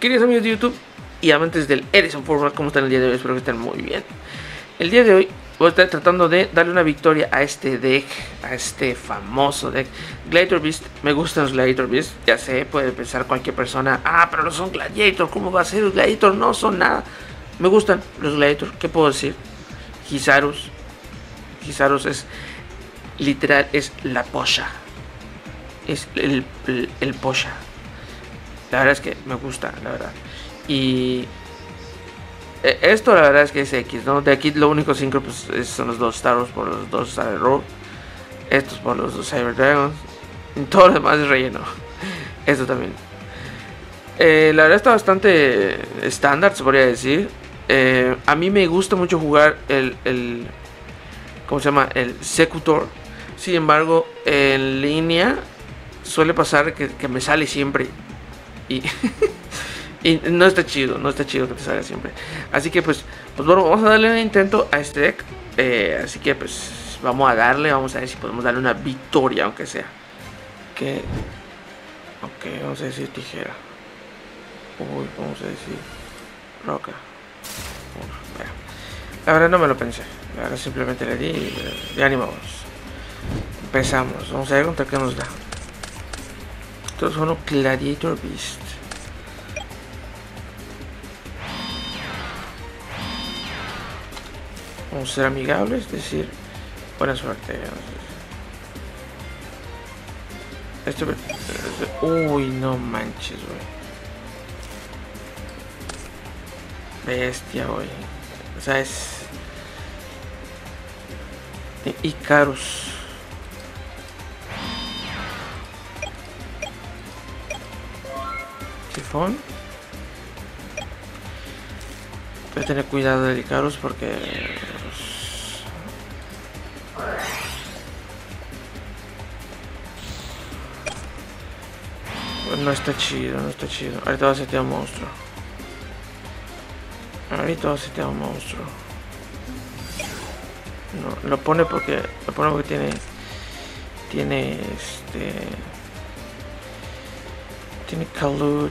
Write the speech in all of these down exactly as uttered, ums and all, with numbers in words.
Queridos amigos de YouTube y amantes del Edison Format, ¿cómo están el día de hoy? Espero que estén muy bien. El día de hoy voy a estar tratando de darle una victoria a este deck, a este famoso deck Gladiator Beast. Me gustan los Gladiator Beast, ya sé, puede pensar cualquier persona: ah, pero no son Gladiator, ¿cómo va a ser? Los Gladiator no son nada. Me gustan los Gladiator, ¿qué puedo decir? Gizarus, Gizarus es literal, es la polla. Es el, el, el polla. La verdad es que me gusta, la verdad. Y esto la verdad es que es X, ¿no? De aquí lo único sincro pues es, son los dos Star Wars por los dos Star Road. Estos por los dos Cyber Dragons. Y todo lo demás es relleno. Esto también. Eh, la verdad está bastante estándar, se podría decir. Eh, a mí me gusta mucho jugar el, el... ¿Cómo se llama? El Secutor. Sin embargo, en línea suele pasar que, que me sale siempre. Y, y no está chido, no está chido que te salga siempre. Así que pues, pues bueno, vamos a darle un intento a este deck. eh, Así que pues vamos a darle, vamos a ver si podemos darle una victoria, aunque sea. Que ok, vamos a decir tijera. Uy, vamos a decir roca. Uf, la verdad no me lo pensé. La verdad simplemente le di y ya animamos. Empezamos, vamos a ver contra qué nos da. Estos son los Gladiator Beast. Vamos a ser amigables, es decir, buena suerte. Este, este, uy, no manches, güey. Bestia, güey. O sea, es Icarus. Sifón. Voy a tener cuidado del Icarus porque pues, no está chido, no está chido. Ahorita va a setear un monstruo. Ahorita va a setear un monstruo. No, lo pone porque lo pone porque tiene tiene este tiene Kalud.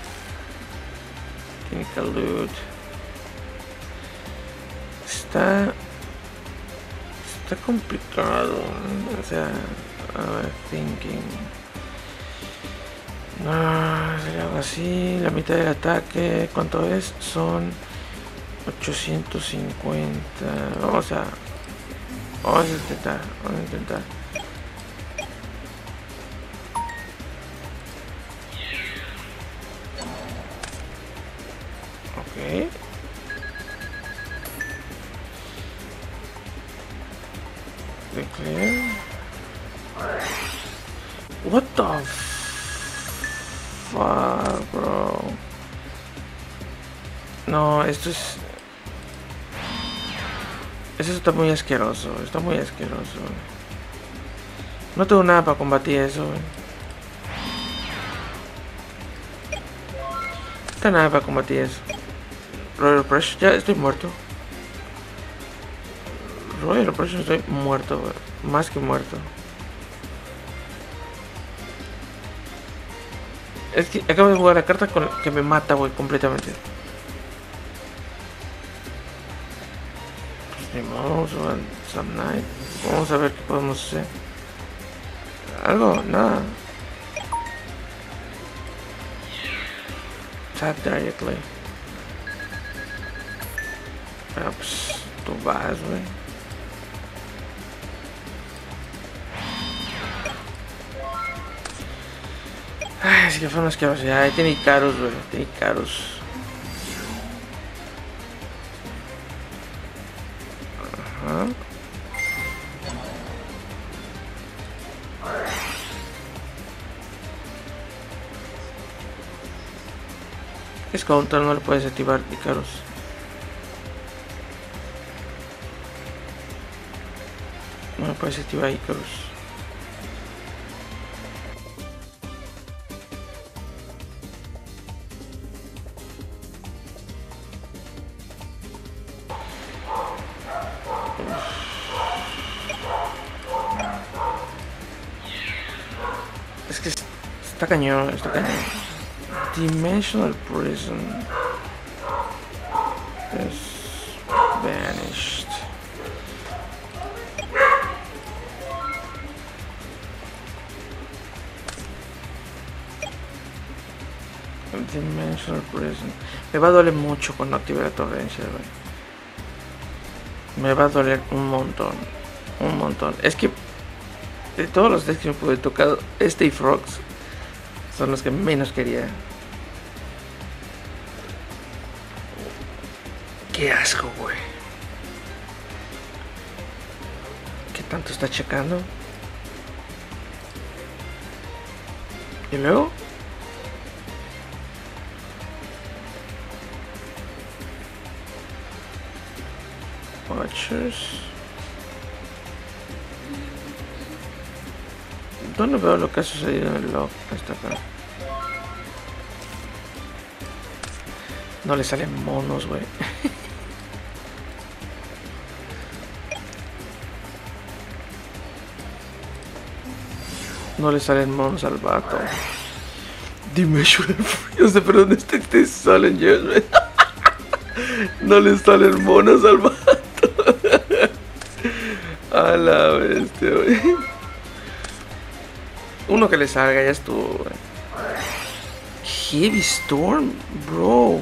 Tiene Kalud. Está está complicado, o sea, a ver, thinking. No, sería algo así. La mitad del ataque, ¿cuánto es? Son ochocientos cincuenta. Vamos a vamos a intentar, vamos a intentar. Ok. Declare. What the fuck, bro? No, esto es... Eso está muy asqueroso, está muy asqueroso. No tengo nada para combatir eso. No está nada para combatir eso. Royal Oppression, ya estoy muerto. Royal Oppression, estoy muerto, bro. Más que muerto. Es que acabo de jugar la carta con que me mata, güey, completamente. Pues ni modo, vamos a ver Some Night. Vamos a ver qué podemos hacer. Algo, nada. Tap directly. Ah, pues tú vas, güey. Ay, es que fue una asquerosidad. Ahí tiene Icarus, güey. Tiene Icarus. Ajá. Es counter, no lo puedes activar, Icarus. No lo puedes activar, Icarus. Es que está cañón, está cañón. Dimensional Prison is vanished. Dimensional Prison. Me va a doler mucho cuando active la torrencia, güey. Me va a doler un montón. Un montón. Es que de todos los decks que me pude tocar, este y Frogs son los que menos quería. Qué asco, güey. ¿Qué tanto está checando? ¿Y luego? Watchers. ¿Dónde veo lo que ha sucedido en el log? Está acá. No le salen monos, güey. No le salen monos al vato. Dime, yo sé, pero ¿dónde está este salen yo, güey? No le salen monos al vato. A la bestia, güey. Uno que le salga, ya estuvo, güey. Heavy Storm, bro.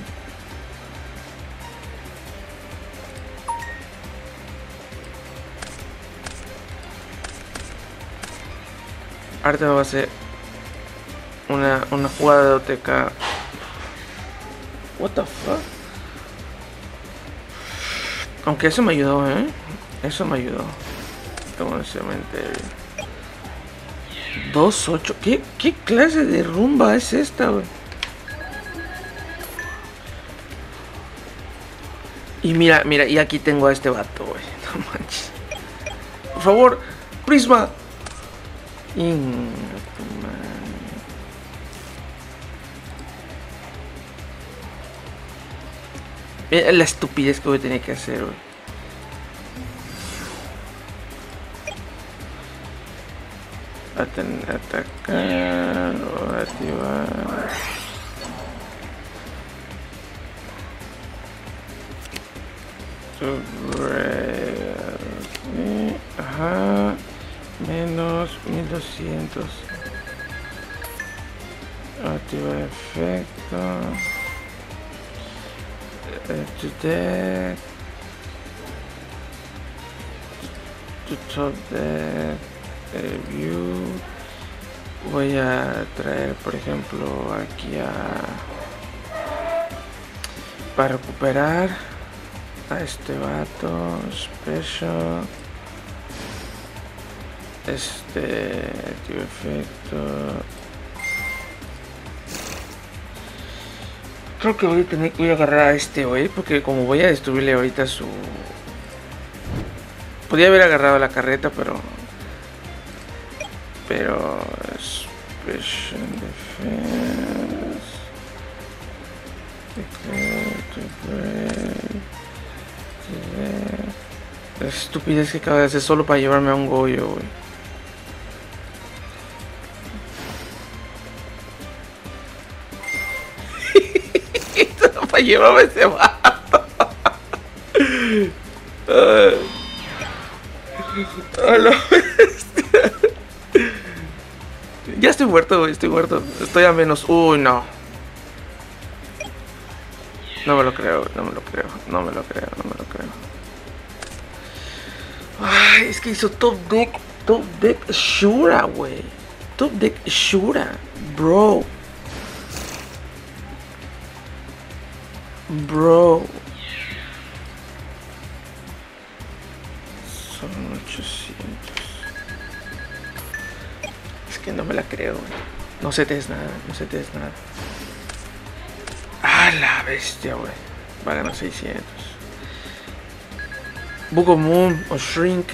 Ahorita va a ser una, una jugada de O T K. What the fuck? Aunque eso me ayudó, eh. Eso me ayudó. Como en cementerio. dos ocho. ¿Qué, ¿Qué clase de rumba es esta, güey? Y mira, mira, y aquí tengo a este vato, güey. No manches. Por favor, Prisma. Mira la estupidez que voy a tener que hacer, güey. Atacar o activar. Ajá. Menos mil doscientos. Activar efecto. Uh, to deck. To top deck. Uh, view. Voy a traer, por ejemplo, aquí a para recuperar a este vato special. Este activo efecto. Creo que voy a tener que voy a agarrar a este hoy, porque como voy a destruirle ahorita su. Podría haber agarrado la carreta, pero pero Special Defense. La estupidez que acaba de hacer solo para llevarme a un Goyo, güey. Para llevarme a ese vato. A la bestia. Ya estoy muerto, güey, estoy muerto. Estoy a menos. Uy, no. No me lo creo, no me lo creo, no me lo creo, no me lo creo. Ay, es que hizo top deck, top deck Shura, güey. Top deck Shura, bro. Bro. Son ochocientos. Es que no me la creo, güey. No se te des nada, no se te des nada. Ah, la bestia, güey. Va a ganar seiscientos. Bugo Moon o Shrink.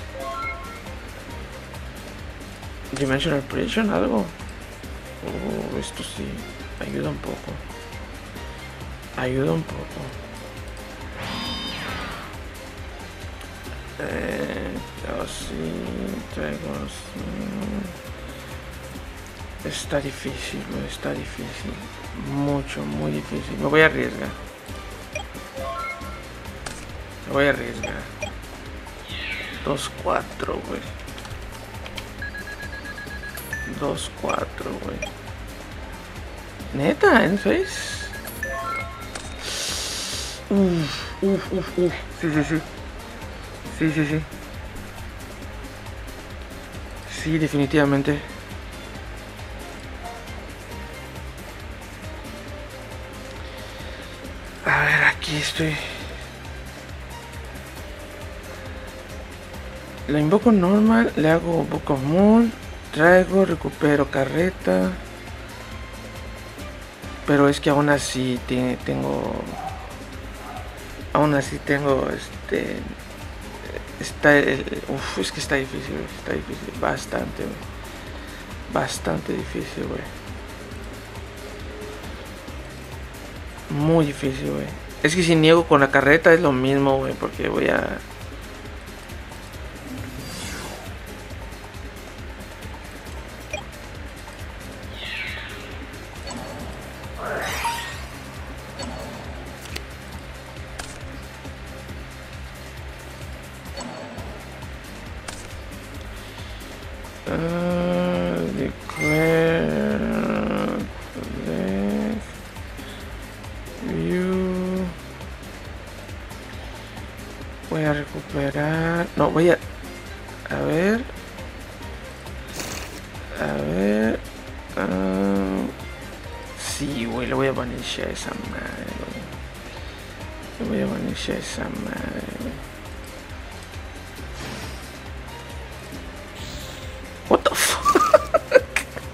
Dimensional Prison, algo. Oh, esto sí. Ayuda un poco. Ayuda un poco. Eh, así. Traigo así. Está difícil, güey, está difícil. Mucho, muy difícil. Me voy a arriesgar. Me voy a arriesgar. dos cuatro, güey. dos cuatro, güey. Neta, ¿en seis? Uf, uf, uf, uf. Sí, sí, sí. Sí, sí, sí. Sí, definitivamente. A ver, aquí estoy. Lo invoco normal, le hago Book of Moon, traigo, recupero carreta. Pero es que aún así te, tengo... Aún así tengo este... Está el... Uf, es que está difícil, está difícil. Bastante, wey. Bastante difícil, güey. Muy difícil, güey. Es que si niego con la carreta es lo mismo, güey. Porque voy a... Uh, declare the view. Voy a recuperar. No, voy a. A ver. A ver. Uh, sí, güey, le voy a vanishar esa madre, güey. Le voy a vanishar esa madre, güey. What the fuck?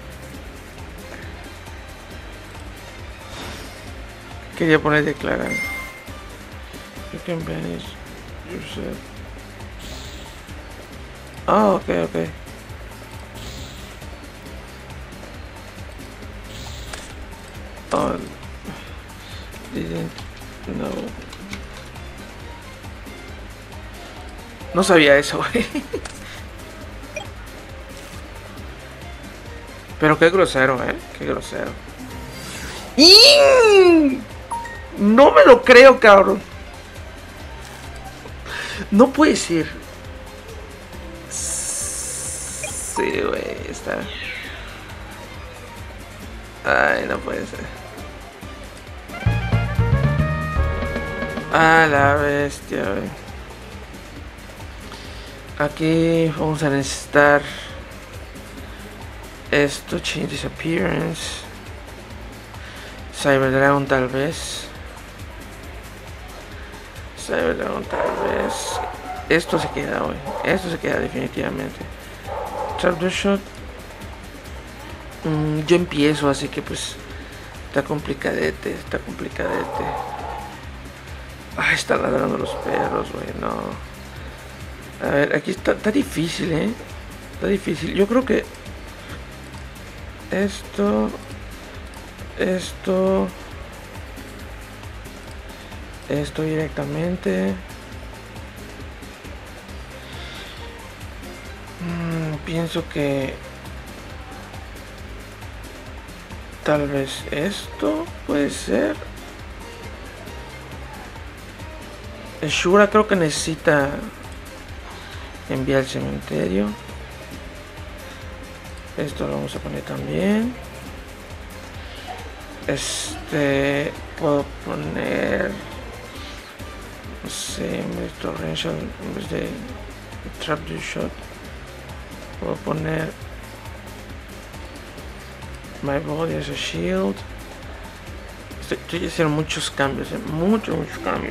Quería poner declarar. You can banish yourself. Oh, ok, ok. Oh, didn't know. No sabía eso, güey. Pero qué grosero, eh. Qué grosero. ¡Y! No me lo creo, cabrón. No puede ser. Sí, güey, está. Ay, no puede ser. A la bestia, güey. Aquí vamos a necesitar esto, change disappearance. Cyber Dragon tal vez. Cyber Dragon tal vez. Esto se queda, güey. Esto se queda definitivamente. Trap the shot. Mm, yo empiezo, así que pues está complicadete, está complicadete. Ay, están ladrando los perros, güey, no. A ver, aquí está, está difícil, eh. Está difícil. Yo creo que esto, esto, esto directamente. Mm, pienso que tal vez esto puede ser. El Shura creo que necesita enviar al cementerio. Esto lo vamos a poner también. Este puedo poner, no sé, en vez de torrential, en vez de trap the shot, puedo poner my body as a shield. Estoy, estoy haciendo muchos cambios, eh, muchos, muchos cambios.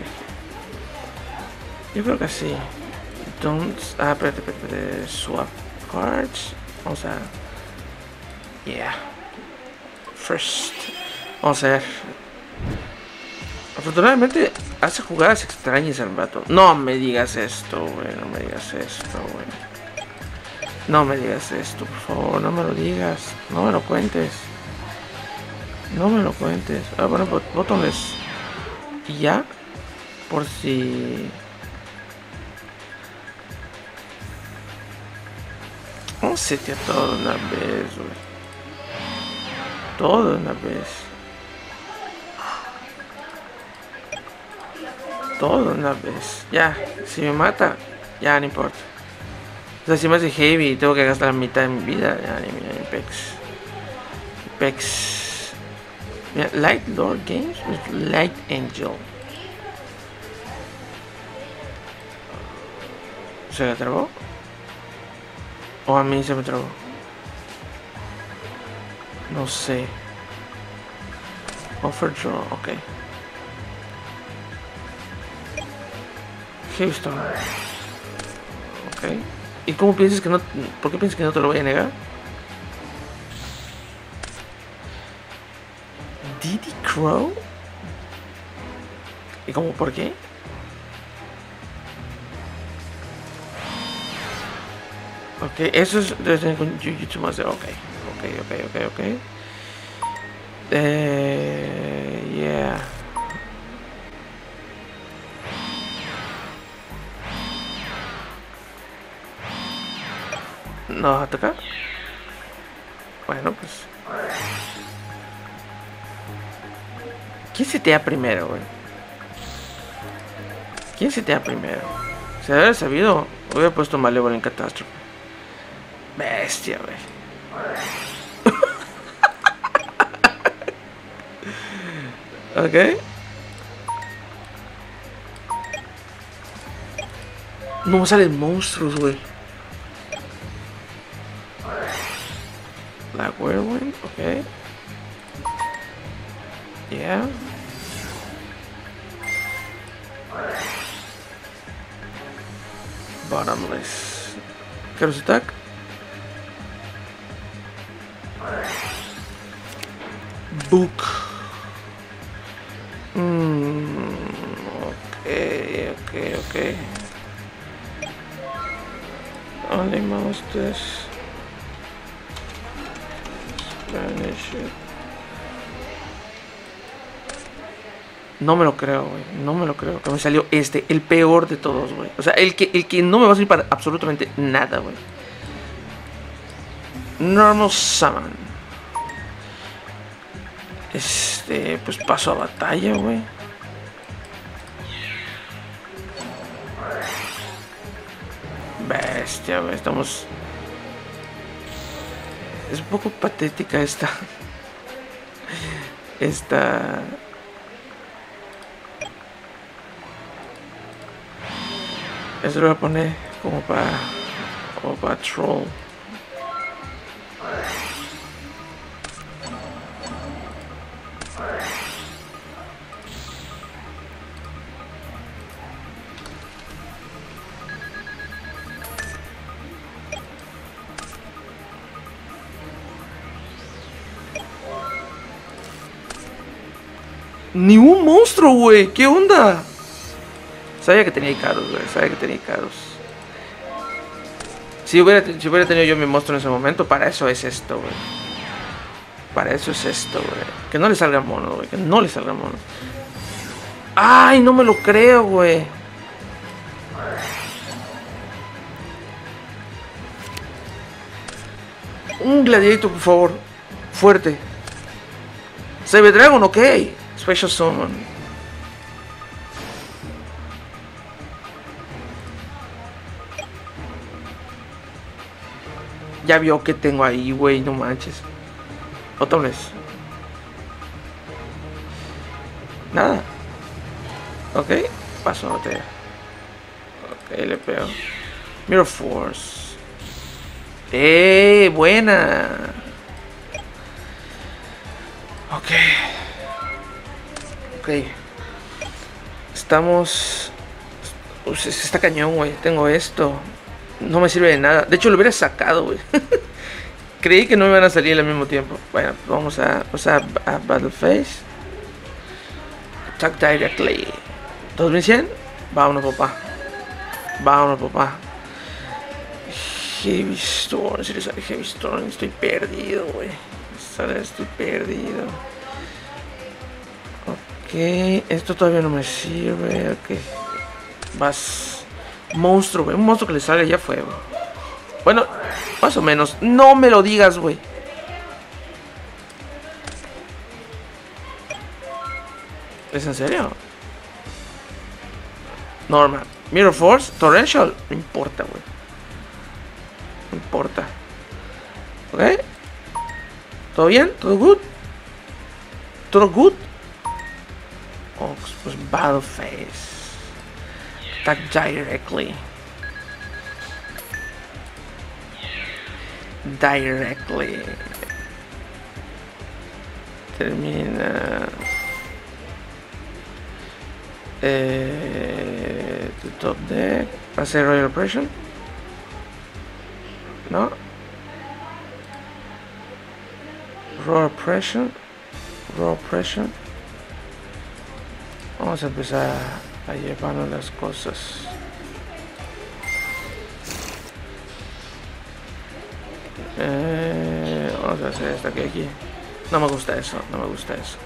Yo creo que sí. Don't. Ah, espérate, espérate, espérate. Swap cards. Vamos a. Yeah. First. Vamos a ver. Afortunadamente hace jugadas extrañas al vato. No me digas esto, güey. No me digas esto, güey. No me digas esto, por favor. No me lo digas. No me lo cuentes. No me lo cuentes. Ah, bueno, bot botones. Y ya. Por si. Vamos a setear todo de una vez, güey. Todo de una vez. Todo de una vez. Ya, si me mata, ya no importa. O sea, si me hace heavy y tengo que gastar la mitad de mi vida, ya ni mira, Apex. Apex. Mira, Light Lord Games with Light Angel. ¿Se le trabó? ¿O a mí se me trabó? No sé. Offer draw, ok. Houston. Ok. ¿Y cómo piensas que no? ¿Por qué piensas que no te lo voy a negar? Diddy Crow. ¿Y cómo por qué? Ok, eso es debe tener con Jujutsu Master. Ok, ok, ok, ok, ok. Eh, yeah. ¿No vas a atacar? Bueno, pues. ¿Quién se te da primero, güey? ¿Quién se te da primero? Si hubiera sabido, hubiera puesto Malevolent Catastrophe. Bestia, güey. Ok. No me salen monstruos, güey. Black Whirlwind, ok. Yeah. Bottomless. Carlos Attack. Book. Mm, ok, ok, ok. Only monsters. Spanish. No me lo creo, güey. No me lo creo. Que me salió este, el peor de todos, güey. O sea, el que, el que no me va a servir para absolutamente nada, güey. Normal Summon. Este, pues paso a batalla, güey. Bestia, güey. Estamos... Es un poco patética esta... Esta... Eso lo voy a poner como para... Como para troll. Ni un monstruo, güey. ¿Qué onda? Sabía que tenía Icarus, güey. Sabía que tenía Icarus. Si hubiera, si hubiera tenido yo mi monstruo en ese momento, para eso es esto, güey. Para eso es esto, güey. Que no le salga mono, güey. Que no le salga mono. ¡Ay, no me lo creo, güey! Un gladiator, por favor. Fuerte. Save Dragon, ok. Special Summon. Ya vio que tengo ahí, güey. No manches. Otra vez. Nada. Ok. Paso a batalla. Ok, le pego. Mirror Force. ¡Eh! Buena. Ok. Ok. Estamos... Uf, está cañón, güey. Tengo esto. No me sirve de nada. De hecho, lo hubiera sacado, güey. Creí que no me iban a salir al mismo tiempo. Bueno, vamos a... Vamos a, a Battle Phase. Attack directly. ¿dos mil cien? Vámonos, papá. Vámonos, papá. Heavy Storm. Si le sale Heavy Storm, estoy perdido, güey. Estoy perdido. Ok. Esto todavía no me sirve. Ok. Vas. Monstruo, güey. Un monstruo que le salga ya fue, güey. Bueno, más o menos. No me lo digas, güey. ¿Es en serio? Normal. Mirror Force, Torrential. No importa, güey. No importa. ¿Ok? ¿Todo bien? ¿Todo good? ¿Todo good? Oh, pues Battle Phase. Attack directly. Directly. Termina. Eh, the top deck. ¿Hace Royal Oppression? ¿No? Raw Oppression. Raw Oppression. Vamos a empezar a llevarnos las cosas. Eh, vamos a hacer esta que aquí. No me gusta eso, no me gusta eso.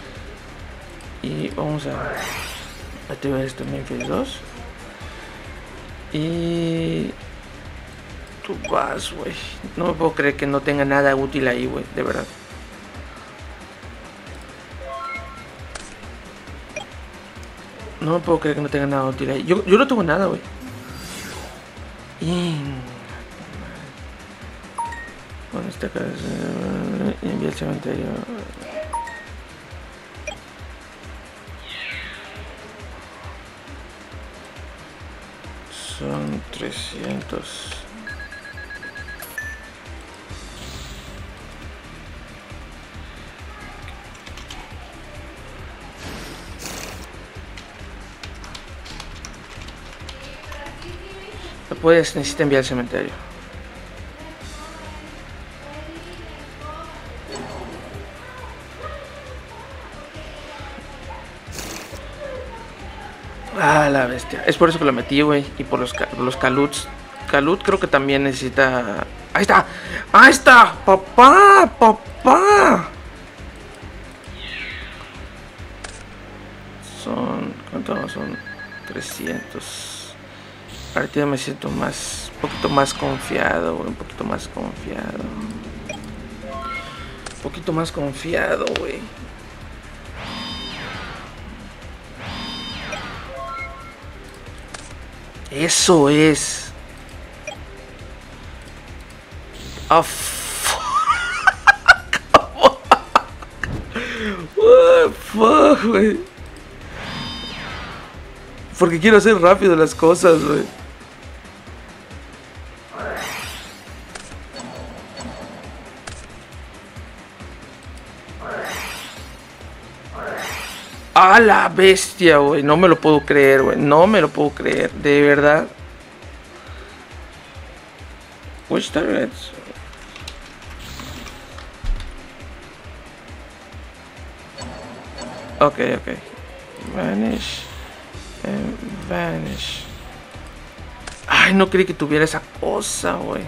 Y vamos a activar esto en Memphis dos. Y tú vas, güey. No me puedo creer que no tenga nada útil ahí, güey, de verdad. No me puedo creer que no tenga nada útil ahí. Yo, yo no tengo nada, güey. Y... Bueno, esta casa... Envía el cementerio... Son trescientos. Puedes, necesita enviar al cementerio. Ah, la bestia. Es por eso que lo metí, güey. Y por los, los Kaluts. Kalut creo que también necesita... ¡Ahí está! ¡Ahí está! ¡Papá! ¡Papá! Son... ¿Cuánto son? trescientos. Ahorita me siento más... Un poquito más confiado, güey. Un poquito más confiado. Un poquito más confiado, güey. Eso es. Oh, fuck. What fuck, güey. Porque quiero hacer rápido las cosas, güey. ¡A la bestia, güey! No me lo puedo creer, güey. No me lo puedo creer. De verdad. Which targets? Ok, ok. Vanish. And vanish. Ay, no creí que tuviera esa cosa, güey.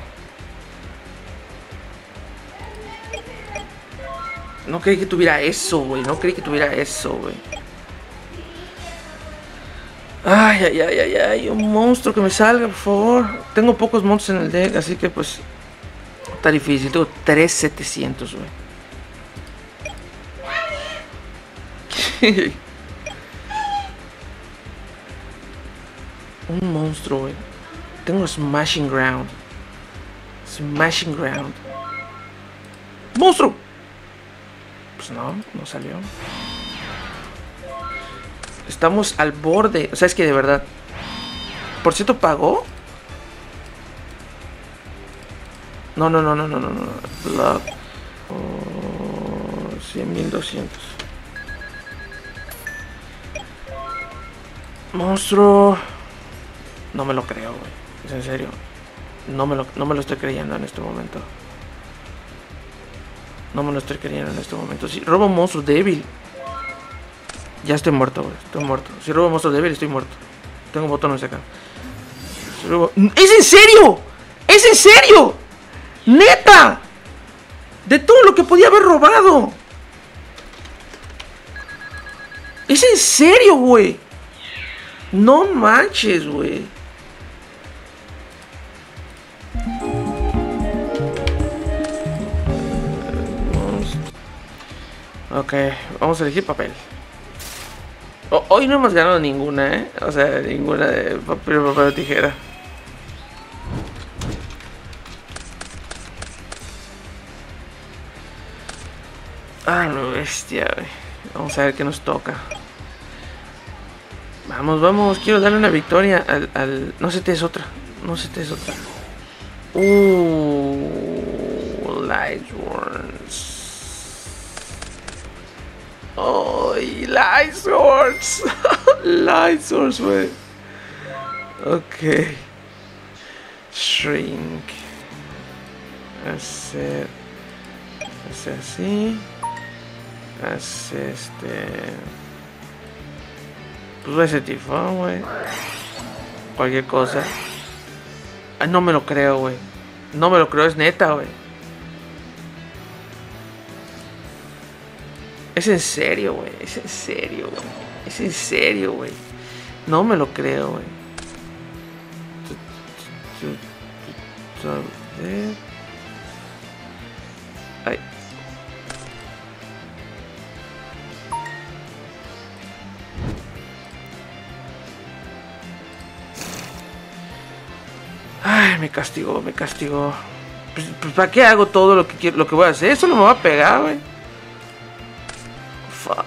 No creí que tuviera eso, güey. No creí que tuviera eso, güey. Ay, ay, ay, ay, ay. Un monstruo que me salga, por favor. Tengo pocos monstruos en el deck, así que pues... Está difícil. Tengo tres mil setecientos, güey. Un monstruo, güey. Tengo Smashing Ground. Smashing Ground. ¡Monstruo! Pues no, no salió. Estamos al borde. O sea, es que de verdad. ¿Por cierto pagó? No, no, no, no, no, no, no. Block. Oh, cien mil doscientos. Monstruo. No me lo creo, güey. Es en serio. No me lo, no me lo estoy creyendo en este momento. No me lo estoy creyendo en este momento. Si robo un monstruo débil, ya estoy muerto, güey. Estoy muerto. Si robo un monstruo débil, estoy muerto. Tengo botones acá. Si robo... ¡Es en serio! ¡Es en serio! ¡Neta! De todo lo que podía haber robado. ¡Es en serio, güey! No manches, güey. Ok, vamos a elegir papel. O- hoy no hemos ganado ninguna, ¿eh? O sea, ninguna de papel, papel o tijera. Ah, no, bestia, güey. Vamos a ver qué nos toca. Vamos, vamos. Quiero darle una victoria al... al... No se te es otra. No se te es otra. Uh, Lightworms. Oh, Lightworms. Lightworms, güey. Ok. Shrink. Hacer. Hacer así. Hace este. Pues voy a hacer tifón, güey. Cualquier cosa. Ay, no me lo creo, güey. No me lo creo, es neta, güey. Es en serio, güey. Es en serio, güey. Es en serio, güey. No me lo creo, güey. Ay. Ay, me castigó, me castigó. Pues, pues, ¿para qué hago todo lo que quiero, lo que voy a hacer? Eso no me va a pegar, güey. Fuck.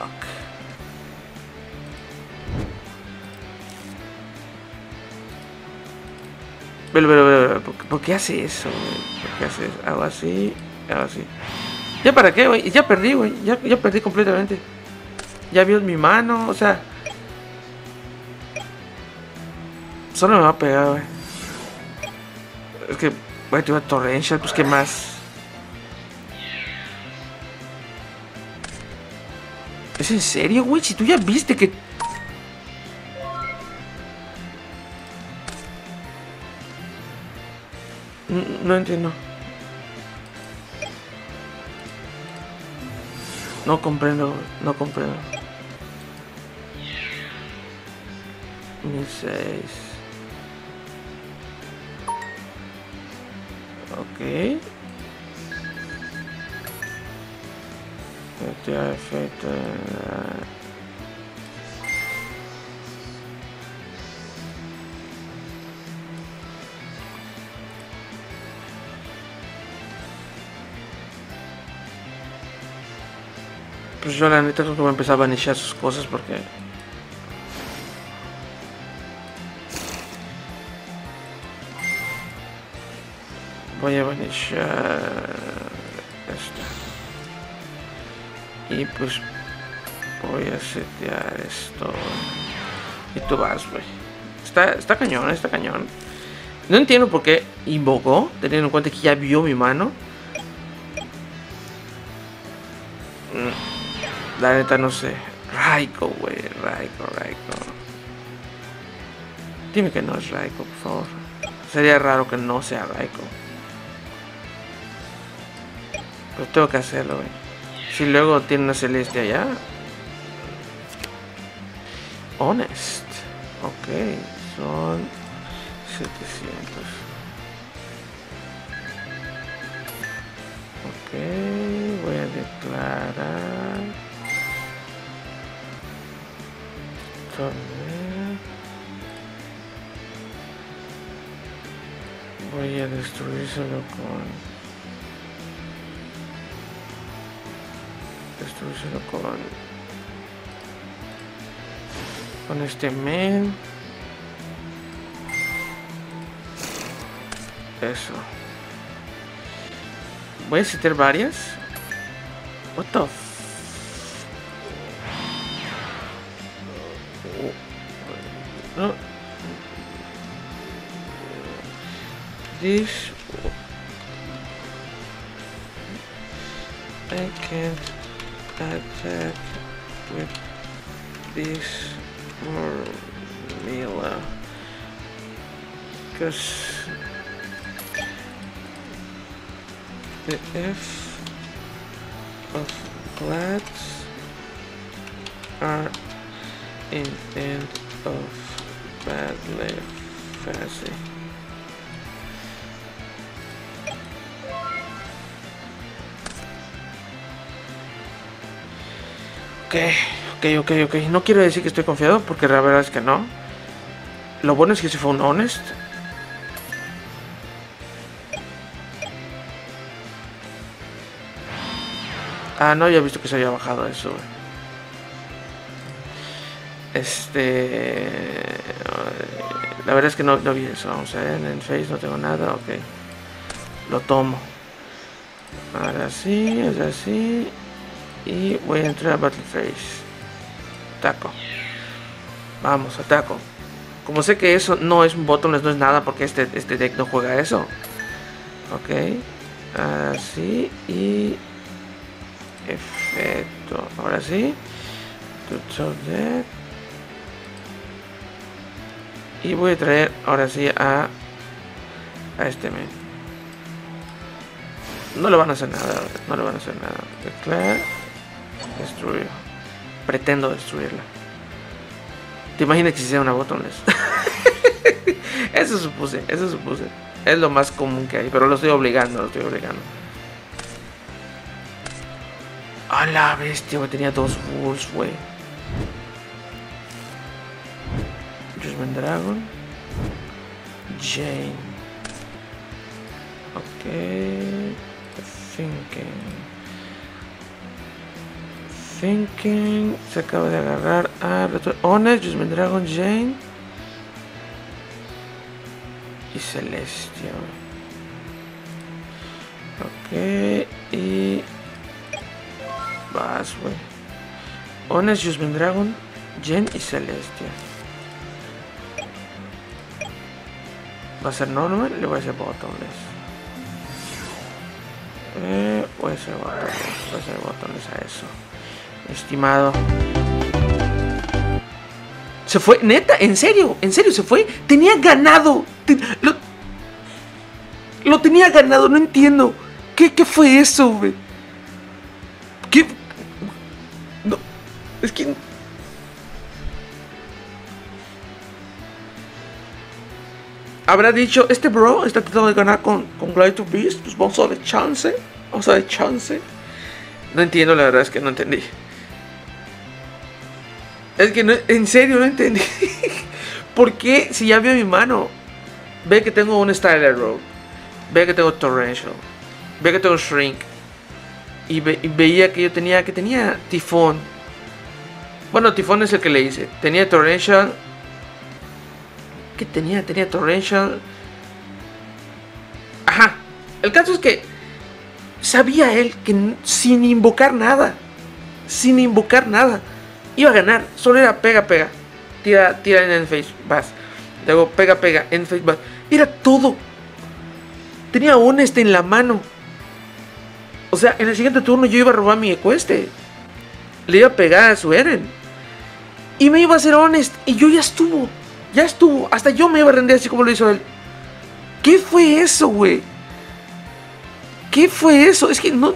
Pero, pero, pero, ¿por, ¿por qué hace eso, güey? ¿Por qué hace eso? Hago así, hago así. ¿Ya para qué, güey? Ya perdí, güey. Ya, ya perdí completamente. Ya vio mi mano, o sea. Solo me va a pegar, güey. Es que voy a activar Torrential, pues qué más. ¿Es en serio, güey? Si tú ya viste que... No, no entiendo. No comprendo, no comprendo. mil seis. Ok. Este efecto. Pues yo la neta creo que voy a empezar a vanishar sus cosas porque... Voy a vanishar esto. Y pues voy a setear esto. Y tú vas, güey. Está, está cañón, está cañón. No entiendo por qué invocó, teniendo en cuenta que ya vio mi mano. La neta no sé. Raikou, güey. Raikou, Raikou. Dime que no es Raikou, por favor. Sería raro que no sea Raikou. Pero tengo que hacerlo, güey. Si luego tiene una celeste allá. Honest. Ok. Son setecientos. Ok. Voy a declarar. Torneo. Voy a destruírselo con... Destruírselo con... Con este men. Eso. Voy a citar varias. What the f... No. This... I can't attack with this formula because the F of clads are in end of badly fancy. Ok, Ok, ok, ok. No quiero decir que estoy confiado, porque la verdad es que no. Lo bueno es que si fue un honest. Ah, no, ya he visto que se había bajado eso, güey. Este... La verdad es que no, no vi eso. Vamos a ver, en el Face no tengo nada, ok. Lo tomo. Ahora sí, es así. Y voy a entrar a Battle Face. Ataco. Vamos, ataco. Como sé que eso no es un botones, no es nada, porque este, este deck no juega eso. Ok. Así y... Efecto. Ahora sí. Tutorial deck. Y voy a traer ahora sí a... A este men. No le van a hacer nada. No le van a hacer nada. Declare. Destruir. Pretendo destruirla. ¿Te imaginas que si sea una botonless? Eso supuse, eso supuse. Es lo más común que hay, pero lo estoy obligando, lo estoy obligando. A la bestia, güey, tenía dos bulls, güey. Judgment Dragon. Jane. Ok. Thinking. Thinking. Se acaba de agarrar a Honest, Judgment Dragon, Jane. Y Celestia. Ok. Y... Vas, güey. Honest, Judgment Dragon, Jane y Celestia. Va a ser normal, le voy a hacer botones. Eh, voy a hacer botones, voy a hacer botones a eso. Estimado. Se fue, neta, en serio, en serio, se fue. Tenía ganado. Ten, lo, lo tenía ganado, no entiendo. ¿Qué, qué fue eso, güey? ¿Qué? No, es que... Habrá dicho, este bro está tratando de ganar con, con Glider Beast, pues vamos a darle chance. Vamos a darle chance. No entiendo, la verdad es que no entendí. Es que no, en serio no entendí. ¿Por qué? Si ya vio mi mano. Ve que tengo un Styler Rogue. Ve que tengo Torrential. Ve que tengo Shrink. Y, ve, y veía que yo tenía, que tenía Tifón. Bueno, Tifón es el que le hice. Tenía Torrential. ¿Qué tenía? Tenía Torrential. Ajá. El caso es que sabía él que sin invocar nada, sin invocar nada, iba a ganar. Solo era pega, pega. Tira, tira en el face, vas. Luego pega, pega, en face, vas. Era todo. Tenía Honest en la mano. O sea, en el siguiente turno yo iba a robar mi Equeste. Le iba a pegar a su Eren. Y me iba a hacer Honest. Y yo ya estuvo. Ya estuvo. Hasta yo me iba a rendir así como lo hizo él. ¿Qué fue eso, güey? ¿Qué fue eso? Es que no...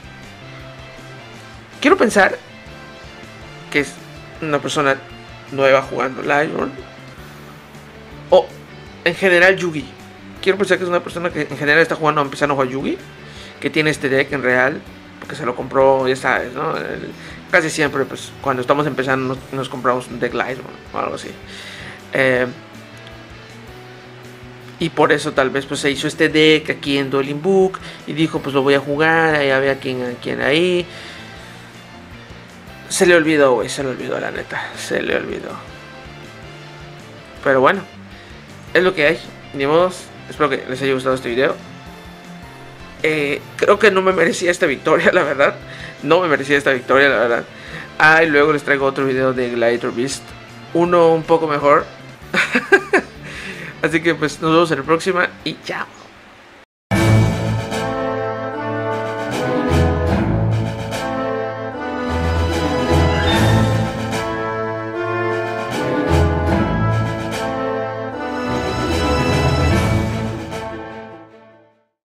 Quiero pensar que es una persona nueva jugando Lightborn. O en general Yugi. Quiero pensar que es una persona que en general está jugando, empezando a jugar Yugi. Que tiene este deck en real. Porque se lo compró, ya sabes, ¿no? El, casi siempre, pues, cuando estamos empezando nos, nos compramos un deck Lightborn o algo así. Eh, y por eso tal vez pues se hizo este deck aquí en Dueling Book y dijo pues lo voy a jugar, ya ve a quién, a quién ahí. Se le olvidó, güey, se le olvidó la neta, se le olvidó. Pero bueno, es lo que hay, ni modo. Espero que les haya gustado este video. eh, Creo que no me merecía esta victoria, la verdad. No me merecía esta victoria, la verdad. Ah, y luego les traigo otro video de Glider Beast, uno un poco mejor. Así que pues nos vemos en la próxima y chao.